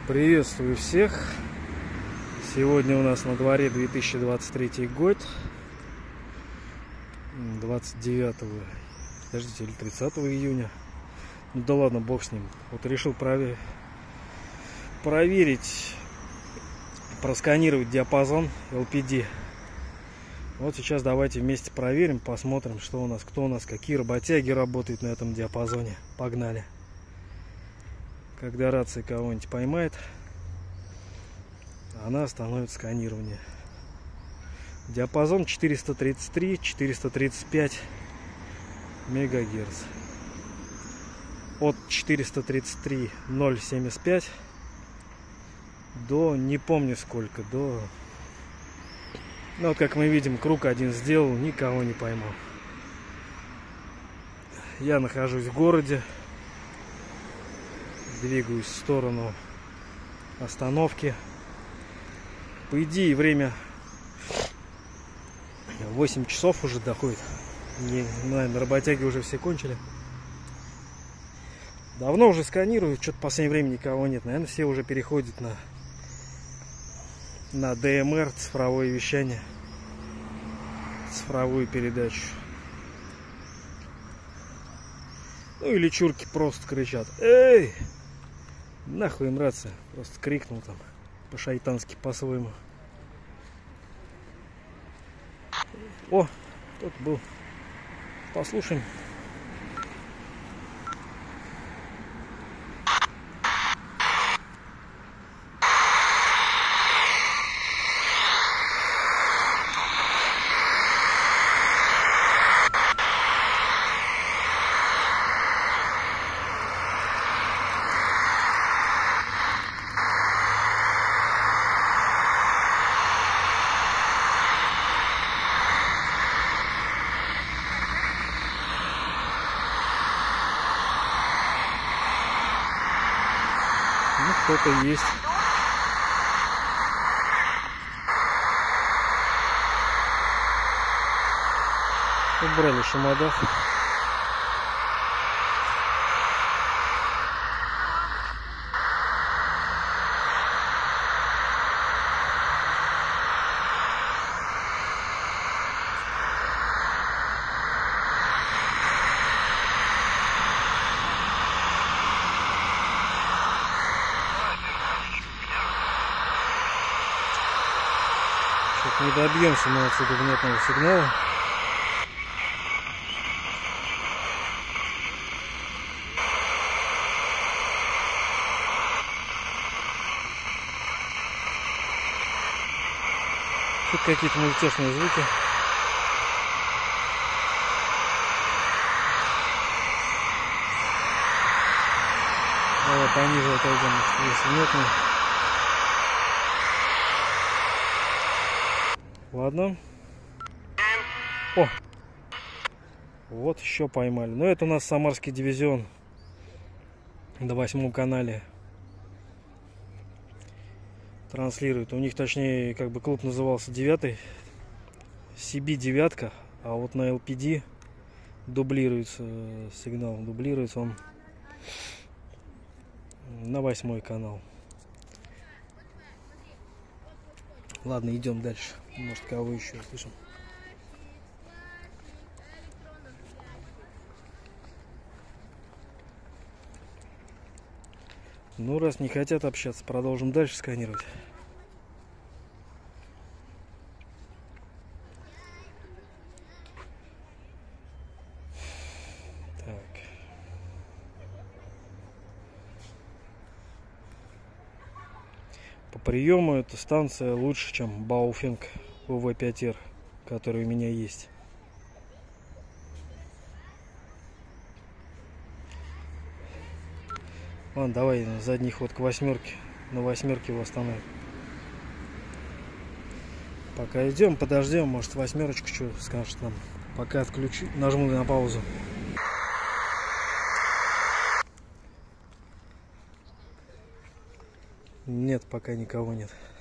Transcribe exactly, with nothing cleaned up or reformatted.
Приветствую всех! Сегодня у нас на дворе две тысячи двадцать третий год, двадцать девятого, подождите, или тридцатого июня. Ну да ладно, бог с ним. Вот решил провер... проверить, просканировать диапазон эл пи ди. Вот сейчас давайте вместе проверим, посмотрим, что у нас, кто у нас, какие работяги работают на этом диапазоне. Погнали! Когда рация кого-нибудь поймает, она остановит сканирование. Диапазон четыреста тридцать три — четыреста тридцать пять мегагерц. От четыреста тридцать три — ноль семьдесят пять до не помню сколько, до... Ну вот как мы видим, круг один сделал, никого не поймал. Я нахожусь в городе. Двигаюсь в сторону остановки. По идее, время восемь часов уже доходит. Не, наверное, работяги уже все кончили. Давно уже сканирую, что-то в последнее время никого нет. Наверное, все уже переходят на, на дэ эм эр, цифровое вещание, цифровую передачу. Ну или чурки просто кричат: эй! Нахуй им рация. Просто крикнул там по-шайтански, по-своему. О, кто-то был. Послушаем. Ну, кто-то есть. Убрали шумодав. Не добьемся мы отсюда внятного сигнала. Тут какие-то мультяшные звуки. Давай пониже отойдем, если нет. Ладно. О! Вот еще поймали. Но это у нас Самарский дивизион. На восьмом канале транслирует. У них, точнее, как бы клуб назывался девятый. си би девятка. А вот на эл пи ди дублируется сигнал. Дублируется он на восьмой канал. Ладно, идем дальше. Может, кого еще слышим. Ну, раз не хотят общаться, продолжим дальше сканировать. Так. По приему эта станция лучше, чем Бауфинг у вэ пять эр, который у меня есть. Ладно, давай на задний ход к восьмерке. На восьмерке его остановим. Пока идем, подождем, может восьмерочку что скажет нам. Пока отключу, нажму на паузу. Нет, пока никого нет.